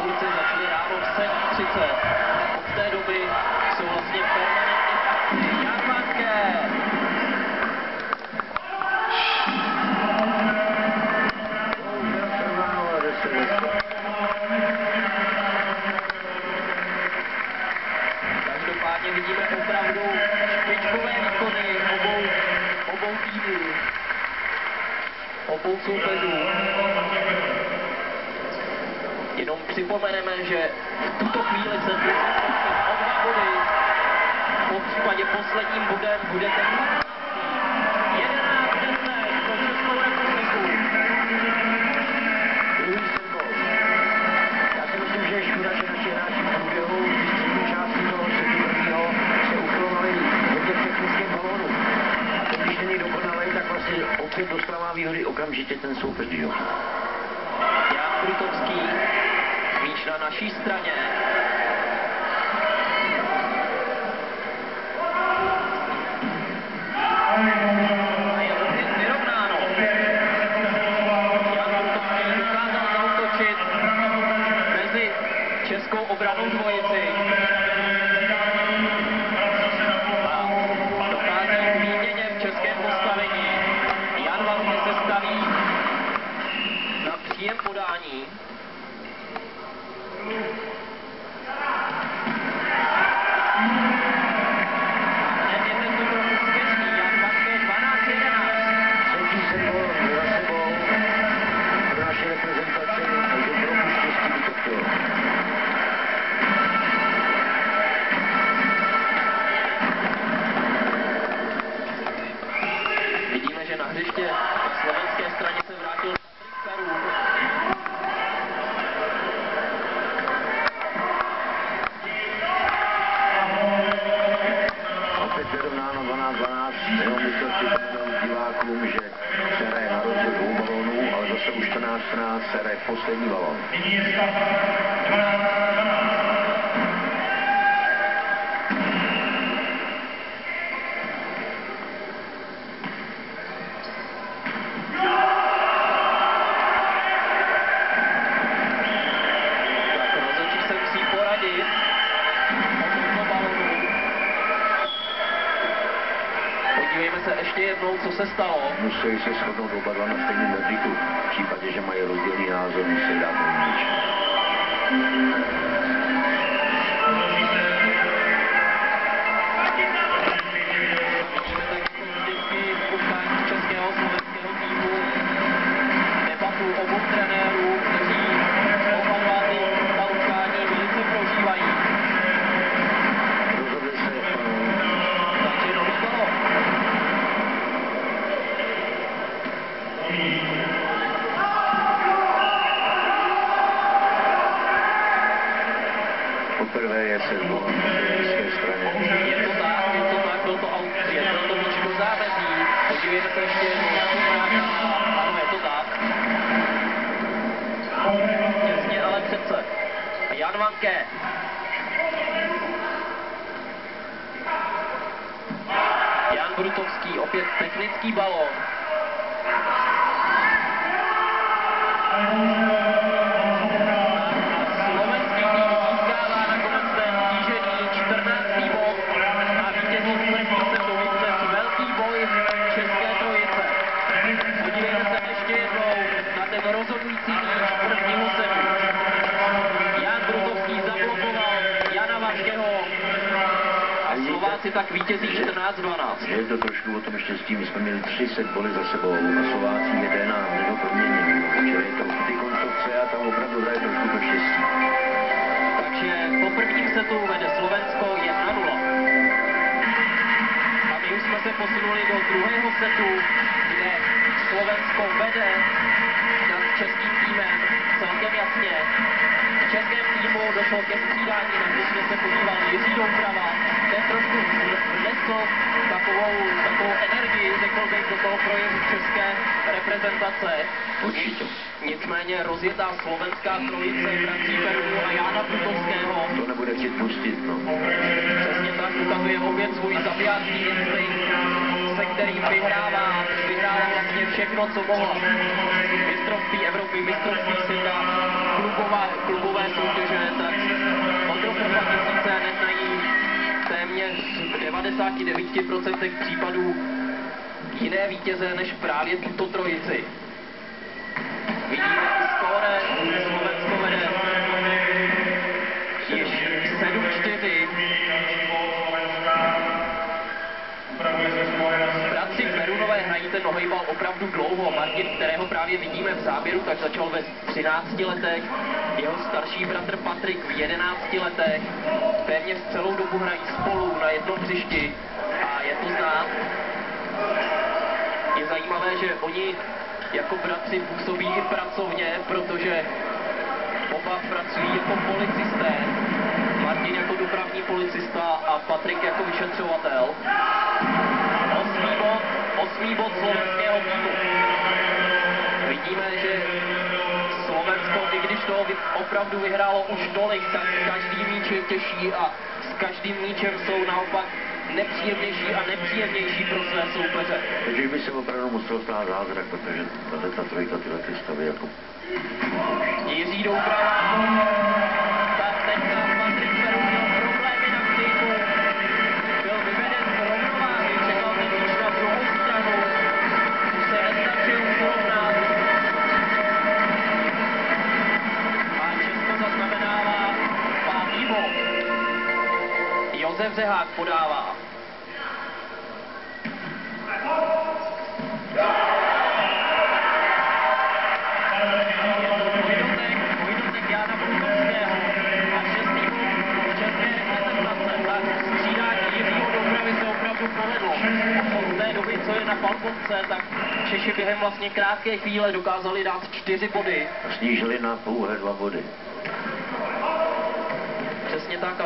Kluci začali ráno v 7:30. Od té doby jsou vlastně permanentně v akci. Jan Vanke. Každopádně vidíme opravdu špičkové výkony obou týmů, obou soupeřů. Jenom připomeneme, že v tuto chvíli se o 2 body, po případě posledním bodem bude ten 11:10 pro Českou republiku. Druhý symbol. Já si myslím, že je škoda, že naši hráči v průběhu střední části toho třetího se uchylovali hodně technických balónů. A to, když není dokonalý, tak vlastně opět dostává výhody okamžitě ten soupeř. Jan Brutovský, míč na naší straně. A je opět vyrovnáno. Jan Brutovský dokázal zaútočit mezi českou obranou dvojici. A dochází k výměně v českém postavení. Jan Vanke se staví na příjem podání. Vidíme, že na hřiště na slovenské straně se vrátil Patrik Perů. Opět vyrovnáno 12:12, jenom bych chtěl připomenout divákům, že se hraje na rozdíl 2 balónů, ale zase už 14:14 se hraje poslední balón. Podívejme se ještě jednou, co se stalo. Musí se shodnout oba dva na stejném verdiktu. V případě, že mají rozdílný názor, musí dát ten míč. Debatu obou trenérů, kteří oba dva ta utkání velice prožívají. Rozhodli se Takže nový gól. poprvé je se v české straně. Je to tak, byl to aut, byl to míč do závezí. Podívejme se ještě jednou na tu práci. Ano, je to tak. Těsně, ale přece. A Jan Vanke. Jan Brutovský, opět technický balón. Slovenský tým získává nakonec ten kýžený 14. bod a vítězí v první setovce velký boj české trojice. Podívejme se ještě jednou na ten rozhodující míč prvního setu. Jan Brutovský zablokoval Jana Vankeho a Slováci tak vítězí 14-12. Je to trošku o tom štěstí, my jsme měli 300 boly za sebou a Slováci jeden a nedoproměněný. Čili je to ty koncovce a tam opravdu hraje trošku to štěstí. Takže po prvním setu vede Slovensko 1-0. A my už jsme se posunuli do druhého setu, kde Slovensko vede nad českým týmem celkem jasně. V českém týmu došlo ke střídání, na když jsme se podívali Jiří Doubrava, ten trošku vnesl takovou energii, řekl bych, do toho projevu české reprezentace. Určitě. Nicméně rozjetá slovenská trojice Francí Perů a Jána Brutovského. To nebude chtít pustit, no. Přesně tak ukazuje opět svůj zabijácký instinkt, se kterým vyhrává vlastně všechno, co mohla. Mistrovství Evropy, mistrovství světa, klubová klubové soutěže, tak od roku 2000 neznají téměř v 99% případů jiné vítěze než právě tuto trojici. Vidíme i skóre, Slovensko vede již 7-4. Bratři Perunové hrají ten nohejbal opravdu dlouho. Martin, kterého právě vidíme v záběru, tak začal ve 13 letech. Jeho starší bratr Patrik v 11 letech. Téměř celou dobu hrají spolu na jednom hřišti a je to znát. Je zajímavé, že oni jako bratři působí i pracovně, protože oba pracují jako policisté. Martin jako dopravní policista a Patrik jako vyšetřovatel. 8. bod slovenského týmu. Vidíme, že Slovensko, i když toho opravdu vyhrálo už tolik, tak každý míč je těžší a s každým míčem jsou naopak nepříjemnější a nepříjemnější pro své soupeře. Takže by se opravdu musel stát zázrak, protože ta trojka tyhle ty stavy jako... Jiří Doubrava. Tak teďka Patrik Perun měl problémy na kříku. Byl vyveden z rovnováhy, čekal ten míč na druhou stranu. Už se nestačil urovnat. A Česko zaznamenává 5. bod. Josef Řehák podává. Dvojdotek Jána Průkovského a 6. bod české reprezentace. Tak střídání Jiřího Doubravy se opravdu povedlo. Od té doby, co je na palbovce, tak Češi během vlastně krátké chvíle dokázali dát 4 body. Snížili na pouhé 2 body. Přesně tak.